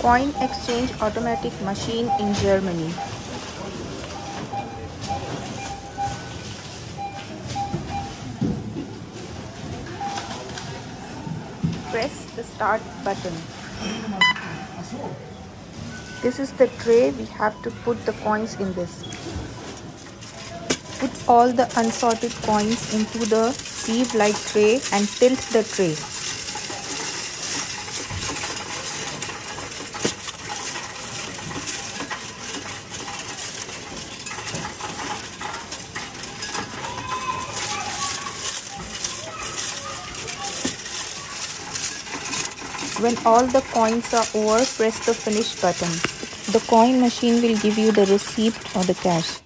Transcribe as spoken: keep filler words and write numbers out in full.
Coin exchange automatic machine in Germany. Press the start button. This is the tray. We have to put the coins in this. Put all the unsorted coins into the sieve-like tray and tilt the tray. When all the coins are over, press the finish button. The coin machine will give you the receipt or the cash.